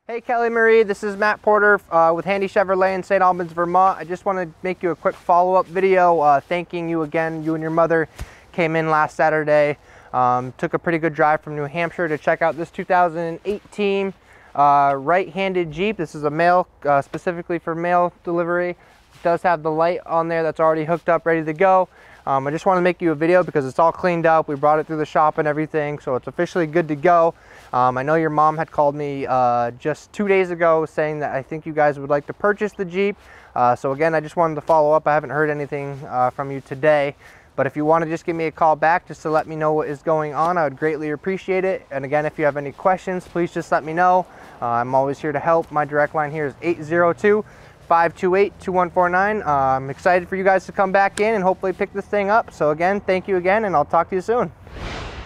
Hey Kelly Marie, this is Matt Porter with Handy Chevrolet in St. Albans, Vermont. I just want to make you a quick follow-up video thanking you again. You and your mother came in last Saturday, took a pretty good drive from New Hampshire to check out this 2018 right-handed Jeep. This is a mail, specifically for mail delivery. It does have the light on there that's already hooked up, ready to go. I just want to make you a video because it's all cleaned up. We brought it through the shop and everything, so it's officially good to go. I know your mom had called me just 2 days ago saying that I think you guys would like to purchase the Jeep. So again, I just wanted to follow up. I haven't heard anything from you today, but if you want to just give me a call back just to let me know what is going on, I would greatly appreciate it. And again, if you have any questions, please just let me know. I'm always here to help. My direct line here is 802-528-2149. I'm excited for you guys to come back in and hopefully pick this thing up. So again, thank you again, and I'll talk to you soon.